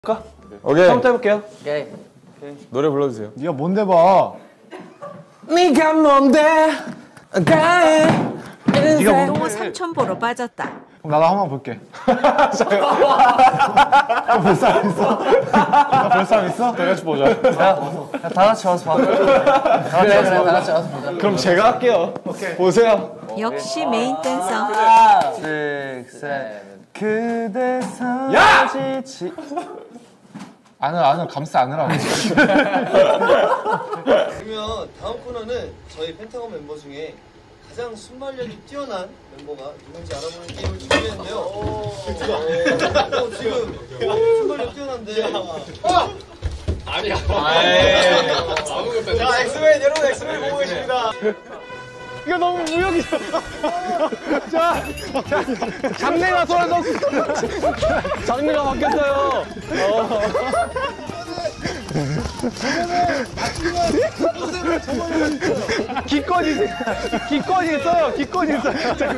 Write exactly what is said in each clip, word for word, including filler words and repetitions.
가? 오케이. 처음부터 해볼게요. 오케이. 오케이. 노래 불러주세요. 네가 뭔데 봐. 네가 뭔데? 네가 또 뭔데? 삼천포로 빠졌다. 그럼 나도 한번 볼게. 너 볼사람 있어? 너 볼사람 있어? 다 같이 보자. 야, 다 같이 와서 봐. 그래, 그래, 다 같이 와서 보자. 그럼 제가 할게요. 오케이. 보세요. 역시 메인 댄서. six, seven. 그대 야! 사지치. 안을 안을 감싸 안으라고. 그러면 다음 코너는 저희 펜타곤 멤버 중에 가장 순발력이 뛰어난 멤버가 누군지 알아보는 게임을 준비했는데요. 어, 지금 순발력 뛰어난데. 어! 아니야. 자, 엑스맨 여러분, 엑스맨 보고 계십니다. 이거 너무 무역이죠. 자, 장르가 소란졌어. 장르가 바뀌었어요. 어. 기권이 기권이 있어요. 기권이 있어요.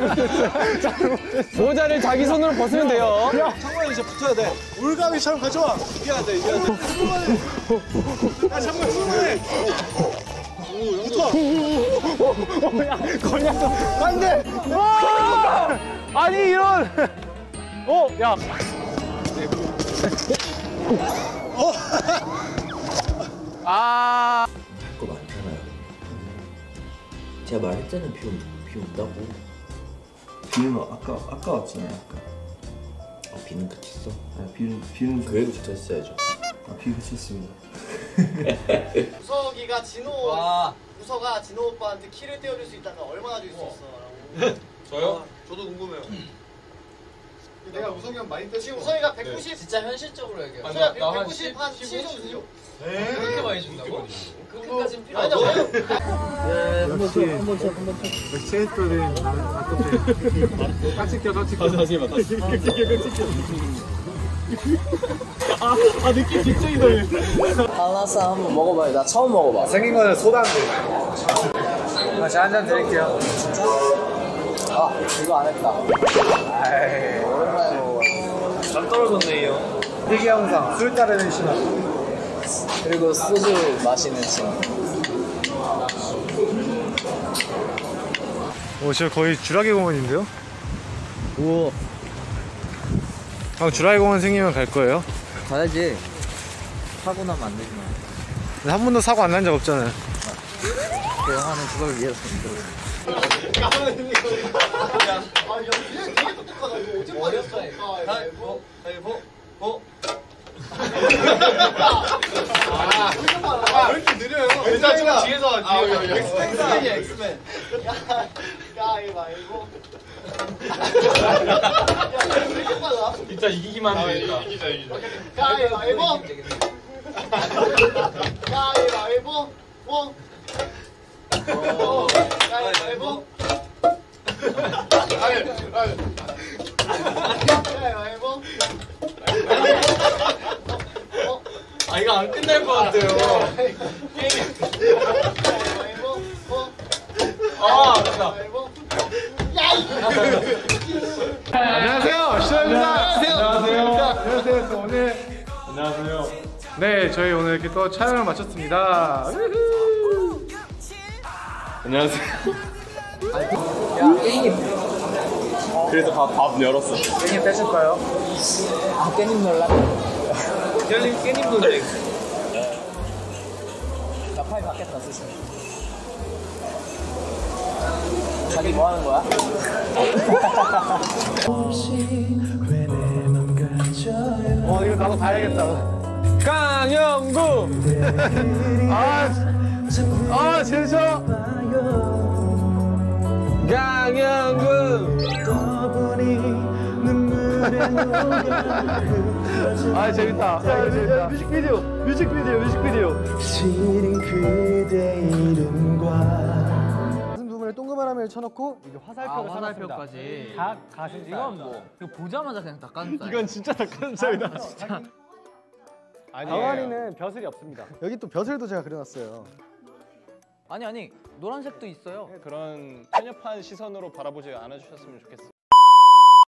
모자를 자기 손으로 벗으면 돼요. 창문에 이제 붙어야 돼. 올가미처럼 가져와. 이겨야 돼, 이겨야 돼. 야, 창문 충분해. 붙어. 야, 걸렸어. 안 돼. 와! 아니 이런. 어, 야. 어. 아. 거 많잖아요. 제가 말했잖아요. 비, 온, 비 온다고. 비는 아까 아까 왔잖아요. 아까. 아 비는 그쳤어? 아 비는 비는 그래도 그쳤어야죠. 아 비 그쳤습니다. 우석이가 진호 와. 우석아 진호 오빠한테 키를 떼어줄 수 있다면 얼마나 줄 수 있어? 저요? 저도 궁금해요. 내가 우석이 형 많이 떼. 지금 우석이가 백구십. 진짜 현실적으로 얘기해. 우석이가 백구십 한 칠 정도 주죠. 그렇게 많이 준다고? 그렇게까지는 필요 아니요. 없어. 하나씩 한번 먹어봐요. 나 처음 먹어봐. 생긴 거는 소다인데. 다시 한 잔 드릴게요. 아, 이거 안 했다. 오랜만에 먹어봐. 잘 떨어졌네요. 희귀 영상 술 따르는 신화. 그리고 소주 마시는 친구. 오, 저 거의 주라기 공원인데요? 우와. 형 주라기 공원 생기면 갈 거예요? 가야지. 사고 나면 안 되지만. 근데 한 번도 사고 안 난 적 없잖아요. 그 영화는 그걸 위해서 만들었어. 아, 야, 얘 되게 똑똑하다. 이거 어제 말했어. 가위바위보, 가위바위보, 보. 아, 왜 이렇게 느려요? 일단 좀 뒤에서 하지. 아, 엑스맨이야, 엑스맨. 가위바위보. 야, 왜 이렇게 빨라? 진짜 이기기만 하면 되겠다. 이기자, 이기자. 가위바위보. 가위바위보, 보. 가위바위보. 가위바위보. 아, 이거 안 끝날 것 같아요. 가위바위보, 보. 아, 맞다. 안녕하세요, 시원입니다. 안녕하세요. 안녕하세요. 또 오늘 안녕하세요. 네, 저희 오늘 이렇게 또 촬영을 마쳤습니다. 우후. 안녕하세요. 야, 깻잎. 그래서 밥, 밥 열었어. 깻잎 뺏을까요? 아, 깻잎 놀라. 깻잎, 깻잎 논쟁. 나 파이 받겠다, 스시. 자기 뭐 하는 거야? 어, 이거 나도 봐야겠다. 강영구. 아, 아, 진짜. 강영구. 아, 재밌다. 야, 이거 재밌다. 뮤직비디오, 뮤직비디오, 뮤직비디오. 시린 그대 이름과 가슴 부분에 동그라미를 쳐놓고 이게 화살표를 아, 화살표까지. 다 가슴살. 이건 뭐, 이거 보자마자 그냥 닭가슴살. 이건 진짜 닭가슴살이다. 진짜. 병아리는 벼슬이 없습니다. 여기 또 벼슬도 제가 그려놨어요. 아니, 아니, 노란색도 있어요. 그런 편협한 시선으로 바라보지 않아주셨으면 좋겠어.